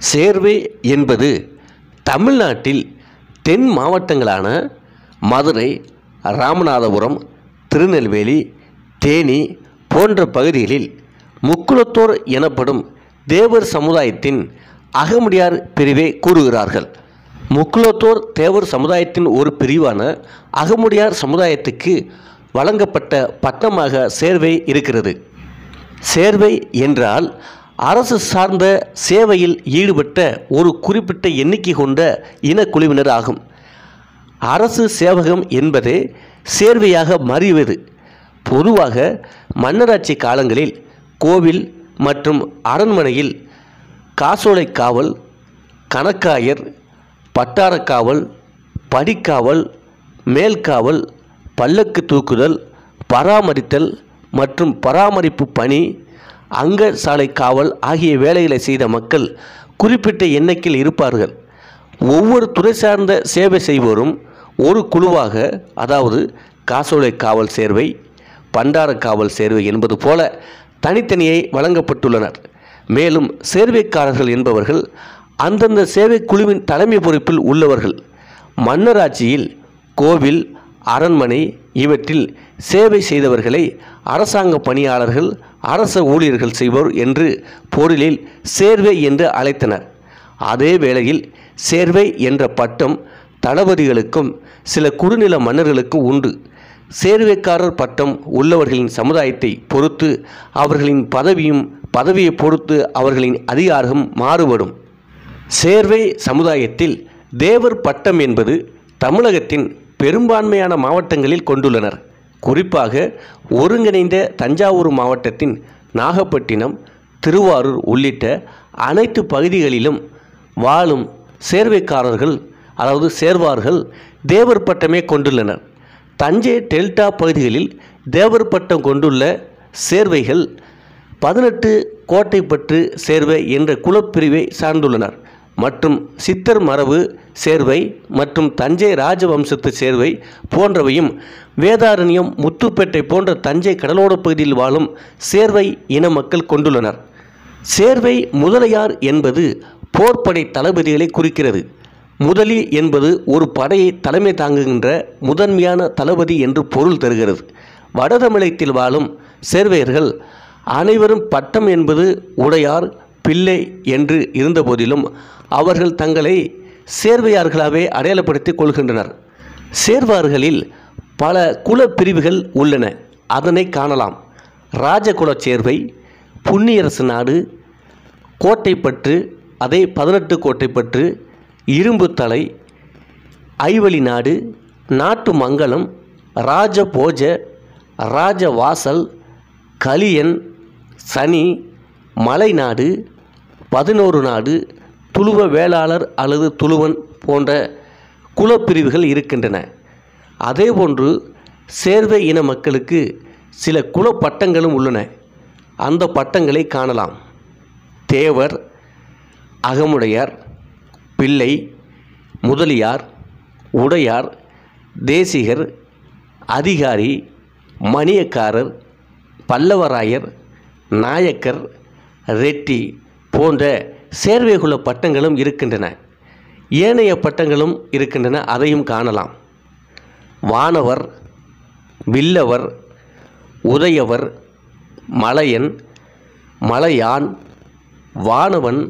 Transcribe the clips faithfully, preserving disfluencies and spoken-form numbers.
சேர்வை என்பது தமிழ்நாட்டில் தென் மாவட்டங்களான மதுரை, ராமநாதபுரம், திருநெல்வேலி, தேனி போன்ற பகுதிகளில் முக்குலத்தோர் எனப்படும் தேவர் சமுதாயத்தின் அகமுடையார் பிரிவை கூறுகிறார்கள். முக்குலத்தோர் தேவர் சமுதாயத்தின் ஒரு பிரிவான அகமுடையார் சமுதாயத்துக்கு வழங்கப்பட்ட பட்டமாக சேர்வை இருக்கிறது. சேர்வை என்றால் அரசு சார்ந்த சேவையில் ஈடுபட்ட ஒரு குறிப்பிட்ட எண்ணிக்கை கொண்ட இனக்குழுவினர் ஆகும். அரசு சேவகம் என்பதே சேர்வையாக மாறியது. பொதுவாக மன்னராட்சி காலங்களில் கோவில் மற்றும் அரண்மனையில் காசோலை காவல், கணக்காயர், பட்டாரக்காவல், படிக்காவல், மேல்காவல், பல்லக்கு தூக்குதல், பராமரித்தல் மற்றும் பராமரிப்பு பணி, அங்கசாலை காவல் ஆகிய வேலைகளை செய்த மக்கள் குறிப்பிட்ட எண்ணிக்கையில் இருப்பார்கள். ஒவ்வொரு துறை சார்ந்த சேவை செய்வோரும் ஒரு குழுவாக, அதாவது காசோலை காவல் சேர்வை, பண்டார காவல் சேர்வை என்பது போல தனித்தனியே வழங்கப்பட்டுள்ளனர். மேலும் சேர்வைக்காரர்கள் என்பவர்கள் அந்தந்த சேவை குழுவின் தலைமை பொறுப்பில் உள்ளவர்கள். மன்னராட்சியில் கோவில், அரண்மனை இவற்றில் சேவை செய்தவர்களை அரசாங்க பணியாளர்கள், அரச ஊழியர்கள் செய்வோர் என்று பொருளில் சேர்வை என்று அழைத்தனர். அதே வேளையில் சேர்வை என்ற பட்டம் தளபதிகளுக்கும் சில குறுநில மன்னர்களுக்கும் உண்டு. சேர்வைக்காரர் பட்டம் உள்ளவர்களின் சமுதாயத்தை பொறுத்து அவர்களின் பதவியும் பதவியை பொறுத்து அவர்களின் அதிகாரம் மாறுபடும். சேர்வை சமுதாயத்தில் தேவர் பட்டம் என்பது தமிழகத்தின் பெரும்பான்மையான மாவட்டங்களில் கொண்டுள்ளனர். குறிப்பாக ஒருங்கிணைந்த தஞ்சாவூர் மாவட்டத்தின் நாகப்பட்டினம், திருவாரூர் உள்ளிட்ட அனைத்து பகுதிகளிலும் வாழும் சேர்வைக்காரர்கள், அதாவது சேர்வார்கள், தேவர் பட்டமே கொண்டுள்ளனர். தஞ்சை டெல்டா பகுதிகளில் தேவர் பட்டம் கொண்டுள்ள சேர்வைகள் பதினெட்டு கோட்டைப்பற்று சேர்வை என்ற குலப்பிரிவை சார்ந்துள்ளனர் மற்றும் சித்தர் மரபு சேர்வை மற்றும் தஞ்சை ராஜவம்சத்து சேர்வை போன்றவையும் வேதாரண்யம், முத்துப்பேட்டை போன்ற தஞ்சை கடலோர பகுதியில் வாழும் சேர்வை இன மக்கள் கொண்டுள்ளனர். சேர்வை முதலியார் என்பது போர்ப்படை தளபதிகளை குறிக்கிறது. முதலி என்பது ஒரு படையை தலைமை தாங்குகின்ற முதன்மையான தளபதி என்று பொருள் தருகிறது. வடதமிழகத்தில் வாழும் சேர்வையர்கள் அனைவரும் பட்டம் என்பது உடையார், பிள்ளை என்று இருந்தபோதிலும் அவர்கள் தங்களை சேர்வையார்களாகவே அடையாளப்படுத்திக் கொள்கின்றனர். சேர்வார்களில் பல குல பிரிவுகள் உள்ளன. அதனை காணலாம். ராஜகுல சேர்வை, புண்ணியரசு நாடு, கோட்டைப்பற்று, அதே பதினெட்டு கோட்டைப்பற்று, இரும்பு தலை, ஐவழி நாடு, நாட்டு மங்கலம், ராஜபோஜ, ராஜவாசல், கலியன், சனி, மலைநாடு, பதினோரு நாடு, துளுவ வேளாளர் அல்லது துளுவன் போன்ற குலப்பிரிவுகள் இருக்கின்றன. அதேபோன்று சேர்வை இன மக்களுக்கு சில குல பட்டங்களும் உள்ளன. அந்த பட்டங்களை காணலாம். தேவர், அகமுடையார், பிள்ளை, முதலியார், உடையார், தேசிகர், அதிகாரி, மணியக்காரர், பல்லவராயர், நாயக்கர், ரெட்டி போன்ற சேர்வைகுல பட்டங்களும் இருக்கின்றன. ஏனைய பட்டங்களும் இருக்கின்றன. அதையும் காணலாம். வானவர், வில்லவர், உதயவர், மலையன், மலையான், வானவன்,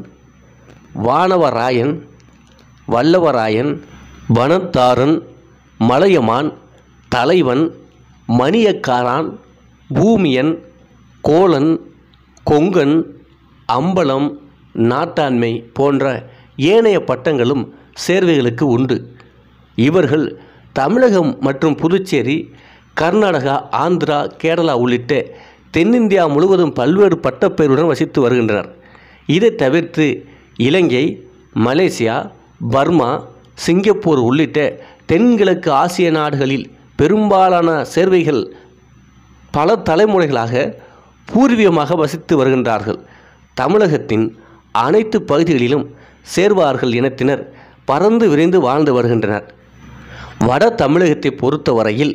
வானவராயன், வல்லவராயன், வனத்தாரன், மலையமான், தலைவன், மணியக்காரான், பூமியன், கோலன், கொங்கன், அம்பலம், நாட்டாண்மை போன்ற ஏனைய பட்டங்களும் சேர்வைகளுக்கு உண்டு. இவர்கள் தமிழகம் மற்றும் புதுச்சேரி, கர்நாடகா, ஆந்திரா, கேரளா உள்ளிட்ட தென்னிந்தியா முழுவதும் பல்வேறு பட்டப்பெயருடன் வசித்து வருகின்றனர். இதை தவிர்த்து இலங்கை, மலேசியா, பர்மா, சிங்கப்பூர் உள்ளிட்ட தென்கிழக்கு ஆசிய நாடுகளில் பெரும்பாலான சேர்வைகள் பல தலைமுறைகளாக பூர்வீகமாக வசித்து வருகின்றார்கள். தமிழகத்தின் அனைத்து பகுதிகளிலும் சேர்வார்கள் இனத்தினர் பறந்து விரைந்து வாழ்ந்து வருகின்றனர். வட தமிழகத்தை பொறுத்தவரையில்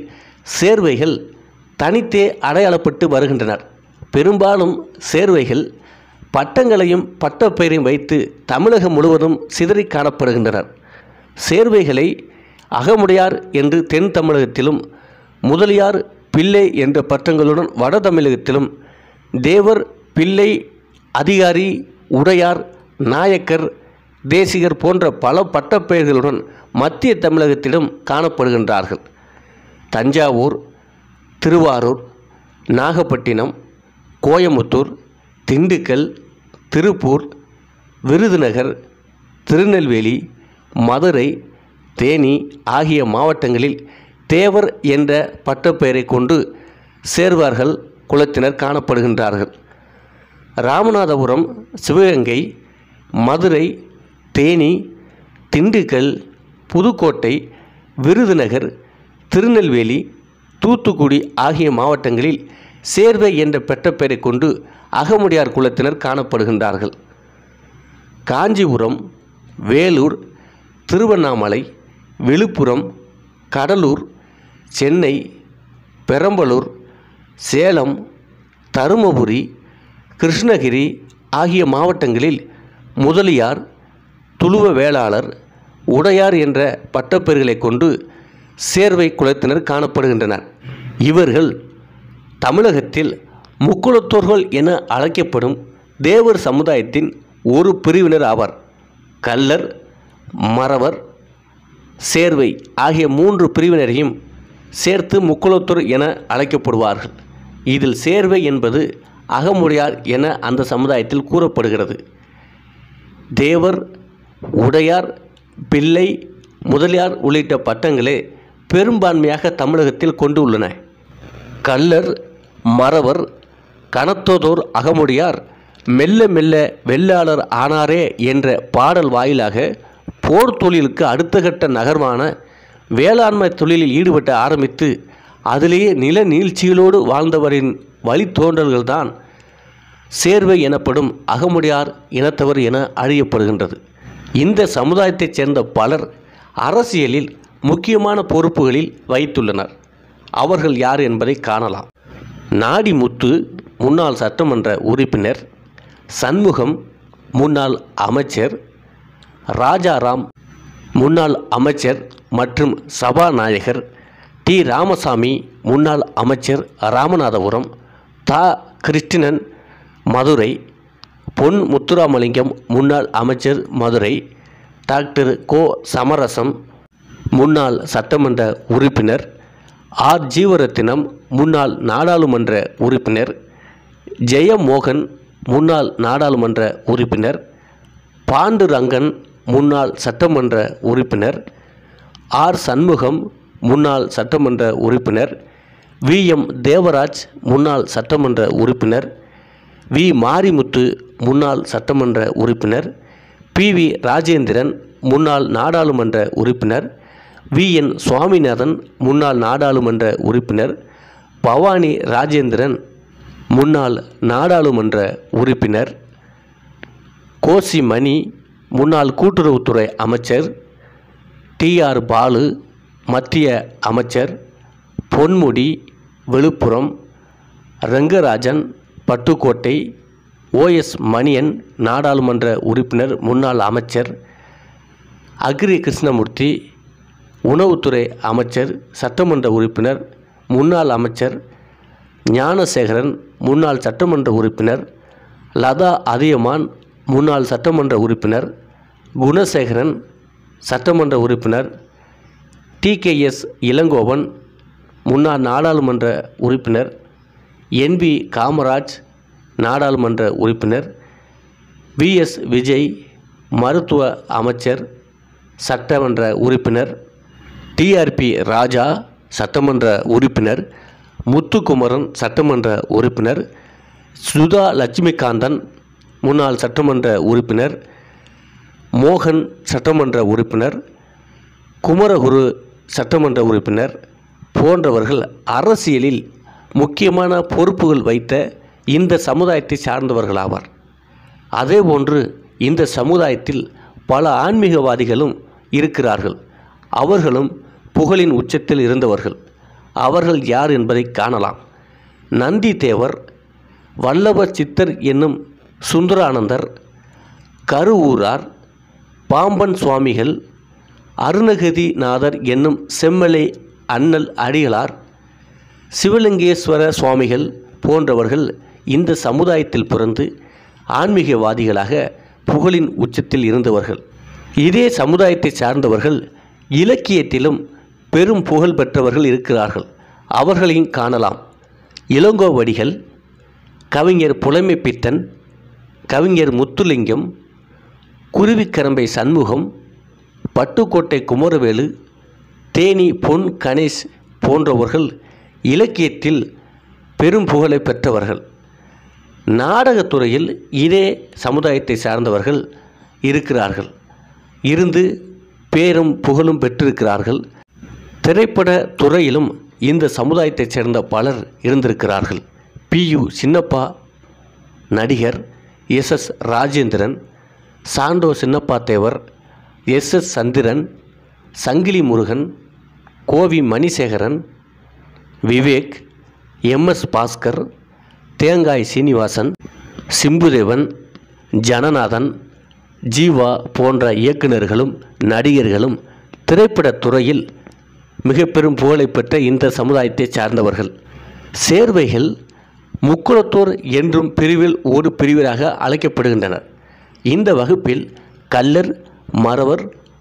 சேர்வைகள் தனித்தே அடையாளப்பட்டு வருகின்றனர். பெரும்பாலும் சேர்வைகள் பட்டங்களையும் பட்டப்பெயரையும் வைத்து தமிழகம் முழுவதும் சிதறி காணப்படுகின்றனர். சேர்வைகளை அகமுடையார் என்று தென் தமிழகத்திலும், முதலியார், பிள்ளை என்ற பட்டங்களுடன் வட தமிழகத்திலும், தேவர், பிள்ளை, அதிகாரி, உடையார், நாயக்கர், தேசிகர் போன்ற பல பட்டப்பெயர்களுடன் மத்திய தமிழகத்திலும் காணப்படுகின்றார்கள். தஞ்சாவூர், திருவாரூர், நாகப்பட்டினம், கோயமுத்தூர், திண்டுக்கல், திருப்பூர், விருதுநகர், திருநெல்வேலி, மதுரை, தேனி ஆகிய மாவட்டங்களில் தேவர் என்ற பட்டப்பெயரை கொண்டு சேர்வார்கள் குலத்தினர் காணப்படுகின்றார்கள். ராமநாதபுரம், சிவகங்கை, மதுரை, தேனி, திண்டுக்கல், புதுக்கோட்டை, விருதுநகர், திருநெல்வேலி, தூத்துக்குடி ஆகிய மாவட்டங்களில் சேர்வை என்ற பட்டப்பெயரை கொண்டு அகமுடையார் குலத்தினர் காணப்படுகின்றார்கள். காஞ்சிபுரம், வேலூர், திருவண்ணாமலை, விழுப்புரம், கடலூர், சென்னை, பெரம்பலூர், சேலம், தருமபுரி, கிருஷ்ணகிரி ஆகிய மாவட்டங்களில் முதலியார், துளுவ வேளாளர், உடையார் என்ற பட்டப்பெயர்களை கொண்டு சேர்வை குலத்தினர் காணப்படுகின்றனர். இவர்கள் தமிழகத்தில் முக்குலத்தோர்கள் என அழைக்கப்படும் தேவர் சமுதாயத்தின் ஒரு பிரிவினர் ஆவார். கள்ளர், மறவர், சேர்வை ஆகிய மூன்று பிரிவினரையும் சேர்த்து முக்குலத்தோர் என அழைக்கப்படுவார்கள். இதில் சேர்வை என்பது அகமுடையார் என அந்த சமுதாயத்தில் கூறப்படுகிறது. தேவர், உடையார், பிள்ளை, முதலியார் உள்ளிட்ட பட்டங்களே பெரும்பான்மையாக தமிழகத்தில் கொண்டு உள்ளன. கள்ளர், மறவர், கனத்தோதோர் அகமுடையார் மெல்ல மெல்ல வெள்ளாளர் ஆனாரே என்ற பாடல் வாயிலாக போர் தொழிலுக்கு அடுத்த கட்ட நகர்வான வேளாண்மை தொழிலில் ஈடுபட்ட ஆரம்பித்து அதிலேயே நில நீழ்ச்சிகளோடு வாழ்ந்தவரின் வழித்தோன்றல்கள்தான் சேர்வை எனப்படும் அகமுடையார் இனத்தவர் என அறியப்படுகின்றது. இந்த சமுதாயத்தைச் சேர்ந்த பலர் அரசியலில் முக்கியமான பொறுப்புகளில் வைத்துள்ளனர். அவர்கள் யார் என்பதை காணலாம். நாடிமுத்து முன்னாள் சட்டமன்ற உறுப்பினர், சண்முகம் முன்னாள் அமைச்சர், ராஜாராம் முன்னாள் அமைச்சர் மற்றும் சபாநாயகர், டி ராமசாமி முன்னாள் அமைச்சர் ராமநாதபுரம், தா கிருஷ்ணன் மதுரை, பொன் முத்துராமலிங்கம் முன்னாள் அமைச்சர் மதுரை, டாக்டர் கோ சமரசம் முன்னாள் சட்டமன்ற உறுப்பினர், ஆர் ஜீவரத்தினம் முன்னாள் நாடாளுமன்ற உறுப்பினர், ஜெயமோகன் முன்னாள் நாடாளுமன்ற உறுப்பினர், பாண்டுரங்கன் முன்னாள் சட்டமன்ற உறுப்பினர், ஆர் சண்முகம் முன்னாள் சட்டமன்ற உறுப்பினர், வி எம் தேவராஜ் முன்னாள் சட்டமன்ற உறுப்பினர், வி மாரிமுத்து முன்னாள் சட்டமன்ற உறுப்பினர், பி வி ராஜேந்திரன் முன்னாள் நாடாளுமன்ற உறுப்பினர், வி என் சுவாமிநாதன் முன்னாள் நாடாளுமன்ற உறுப்பினர், பவானி ராஜேந்திரன் முன்னாள் நாடாளுமன்ற உறுப்பினர், கோசி மணி முன்னாள் கூட்டுறவுத்துறை அமைச்சர், டி ஆர் பாலு மத்திய அமைச்சர், பொன்முடி விழுப்புரம், ரங்கராஜன் பட்டுக்கோட்டை, ஓ எஸ் மணியன் நாடாளுமன்ற உறுப்பினர் முன்னாள் அமைச்சர், அக்ரி கிருஷ்ணமூர்த்தி உணவுத்துறை அமைச்சர் சட்டமன்ற உறுப்பினர் முன்னாள் அமைச்சர், ஞானசேகரன் முன்னாள் சட்டமன்ற உறுப்பினர், லதா அதியமான் முன்னாள் சட்டமன்ற உறுப்பினர், குணசேகரன் சட்டமன்ற உறுப்பினர், டி கே எஸ் இளங்கோவன் முன்னாள் நாடாளுமன்ற உறுப்பினர், என் வி காமராஜ் நாடாளுமன்ற உறுப்பினர், வி எஸ் விஜய் மருத்துவ அமைச்சர் சட்டமன்ற உறுப்பினர், டி ஆர் பி ராஜா சட்டமன்ற உறுப்பினர், முத்துக்குமரன் சட்டமன்ற உறுப்பினர், சுதா லட்சுமிகாந்தன் முன்னாள் சட்டமன்ற உறுப்பினர், மோகன் சட்டமன்ற உறுப்பினர், குமரகுரு சட்டமன்ற உறுப்பினர் போன்றவர்கள் அரசியலில் முக்கியமான பொறுப்புகள் வைத்த இந்த சமுதாயத்தை சார்ந்தவர்களாவார். அதேபோன்று இந்த சமுதாயத்தில் பல ஆன்மீகவாதிகளும் இருக்கிறார்கள். அவர்களும் புகழின் உச்சத்தில் இருந்தவர்கள். அவர்கள் யார் என்பதை காணலாம். நந்தி தேவர், வல்லப சித்தர் என்னும் சுந்தரானந்தர், கருவூரார், பாம்பன் சுவாமிகள், அருணகிரிநாதர் என்னும் செம்மலை அண்ணல் அடிகளார், சிவலிங்கேஸ்வர சுவாமிகள் போன்றவர்கள் இந்த சமுதாயத்தில் பிறந்து ஆன்மீகவாதிகளாக புகழின் உச்சத்தில் இருந்தவர்கள். இதே சமுதாயத்தை சார்ந்தவர்கள் இலக்கியத்திலும் பெரும் புகழ் பெற்றவர்கள் இருக்கிறார்கள். அவர்களையும் காணலாம். இளங்கோவடிகள், கவிஞர் புலமைப்பித்தன், கவிஞர் முத்துலிங்கம், குருவிக்கரம்பை சண்முகம், பட்டுக்கோட்டை குமரவேலு, தேனி பொன் கணேஷ் போன்றவர்கள் இலக்கியத்தில் பெரும் புகழை பெற்றவர்கள். நாடகத்துறையில் இதே சமுதாயத்தை சார்ந்தவர்கள் இருக்கிறார்கள். இருந்து பேரும் புகழும் பெற்றிருக்கிறார்கள். திரைப்பட துறையிலும் இந்த சமுதாயத்தைச் சேர்ந்த பலர் இருந்திருக்கிறார்கள். பி யு சின்னப்பா நடிகர், S S Rajendran, Sandow Chinnappa Devar, S S Chandran, Sangili Murugan, Kovi Manisekaran, Vivek, M S Bhaskar, Thengai Srinivasan, Chimbu Deven, Jananathan, Jeeva போன்ற இயக்குநர்களும் நடிகர்களும் திரைப்படத் துறையில் மிக பெரும் புகழை பெற்ற இந்த சமுதாயத்தை சார்ந்தவர்கள். சேர்வைகள் முக்குளத்தோர் என்றும் பிரிவில் ஒரு பிரிவினராக அழைக்கப்படுகின்றனர். இந்த வகுப்பில் கள்ளர், மறவர்,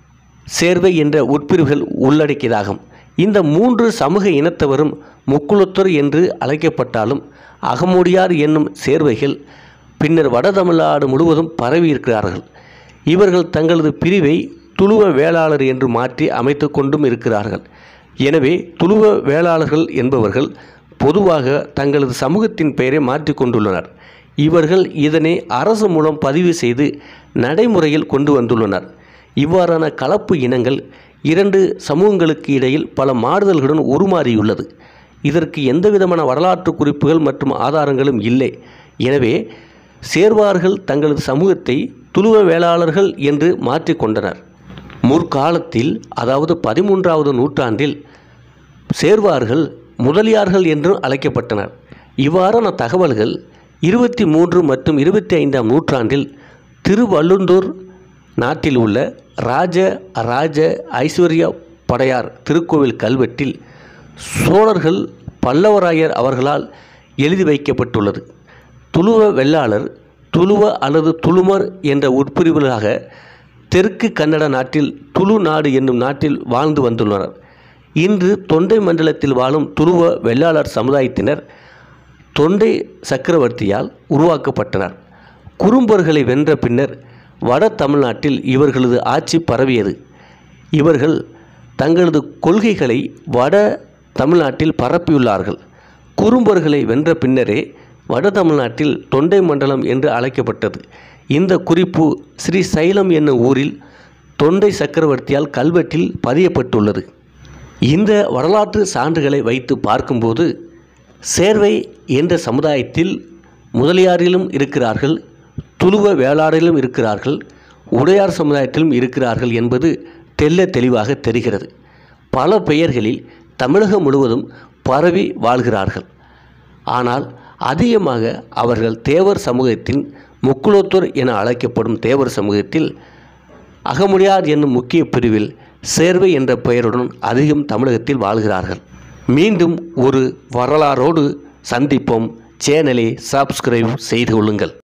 சேர்வை என்ற உட்பிரிவுகள் உள்ளடக்கியதாகும். இந்த மூன்று சமூக இனத்தவரும் முக்குளத்தோர் என்று அழைக்கப்பட்டாலும் அகமுடியார் என்னும் சேர்வைகள் பின்னர் வட தமிழ்நாடு முழுவதும் பரவி இருக்கிறார்கள். இவர்கள் தங்களது பிரிவை துளுவ வேளாளர் என்று மாற்றி அமைத்து கொண்டும் இருக்கிறார்கள். எனவே துளுவ வேளாளர்கள் என்பவர்கள் பொதுவாக தங்களது சமூகத்தின் பெயரை மாற்றி கொண்டுள்ளனர். இவர்கள் இதனை அரசு மூலம் பதிவு செய்து நடைமுறையில் கொண்டு வந்துள்ளனர். இவ்வாறான கலப்பு இனங்கள் இரண்டு சமூகங்களுக்கு இடையில் பல மாறுதல்களுடன் உருமாறியுள்ளது. இதற்கு எந்தவிதமான வரலாற்று குறிப்புகள் மற்றும் ஆதாரங்களும் இல்லை. எனவே சேர்வார்கள் தங்களது சமூகத்தை துளுவ வேளாளர்கள் என்று மாற்றிக்கொண்டனர். முற்காலத்தில், அதாவது பதிமூன்றாவது நூற்றாண்டில் சேர்வார்கள் முதலியார்கள் என்றும் அழைக்கப்பட்டனர். இவ்வாறான தகவல்கள் இருபத்தி மூன்று மற்றும் இருபத்தி ஐந்தாம் நூற்றாண்டில் திருவள்ளுந்தூர் நாட்டில் உள்ள ராஜ ராஜ ஐஸ்வர்யா படையார் திருக்கோவில் கல்வெட்டில் சோழர்கள் பல்லவராயர் அவர்களால் எழுதி வைக்கப்பட்டுள்ளது. துளுவ வெள்ளாளர் துளுவ அல்லது துளுமர் என்ற உட்பிரிவுகளாக தெற்கு கன்னட நாட்டில் துளு நாடு என்னும் நாட்டில் வாழ்ந்து வந்துள்ளனர். இன்று தொண்டை மண்டலத்தில் வாழும் துளுவ வெள்ளாளர் சமுதாயத்தினர் தொண்டை சக்கரவர்த்தியால் உருவாக்கப்பட்டனர். குறும்பர்களை வென்ற பின்னர் வட தமிழ்நாட்டில் இவர்களது ஆட்சி பரவியது. இவர்கள் தங்களது கொள்கைகளை வட தமிழ்நாட்டில் பரப்பியுள்ளார்கள். குறும்பர்களை வென்ற பின்னரே வட தமிழ்நாட்டில் தொண்டை மண்டலம் என்று அழைக்கப்பட்டது. இந்த குறிப்பு ஸ்ரீ சைலம் என்னும் ஊரில் தொண்டை சக்கரவர்த்தியால் கல்வெட்டில் பதியப்பட்டுள்ளது. இந்த வரலாற்று சான்றுகளை வைத்து பார்க்கும்போது சேர்வை என்ற சமுதாயத்தில் முதலியாரிலும் இருக்கிறார்கள், துளுவ வேளாரிலும் இருக்கிறார்கள், உடையார் சமுதாயத்திலும் இருக்கிறார்கள் என்பது தெள்ள தெளிவாக தெரிகிறது. பல பெயர்களில் தமிழகம் முழுவதும் பரவி வாழ்கிறார்கள். ஆனால் அதிகமாக அவர்கள் தேவர் சமூகத்தின் முக்குளத்தூர் என அழைக்கப்படும் தேவர் சமூகத்தில் அகமுடியார் என்னும் முக்கிய பிரிவில் சேர்வை என்ற பெயருடன் அதிகம் தமிழகத்தில் வாழ்கிறார்கள். மீண்டும் ஒரு வரலாறோடு சந்திப்போம். சேனலை சப்ஸ்கிரைப் செய்து கொள்ளுங்கள்.